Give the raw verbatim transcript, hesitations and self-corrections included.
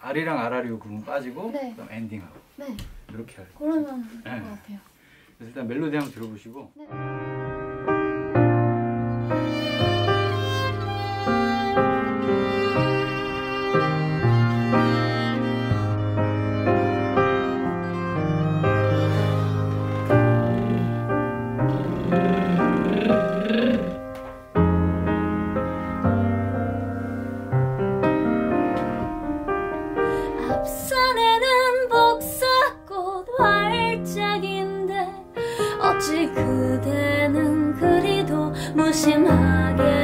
아리랑 아라리오 부분 빠지고 네. 그다음 엔딩하고 네. 이렇게 할게요. 그러면 될 네. 것 같아요. 그래서 일단 멜로디 한번 들어보시고. 네. 앞산에는 복사꽃 활짝인데 어찌 그대는 그리도 무심하게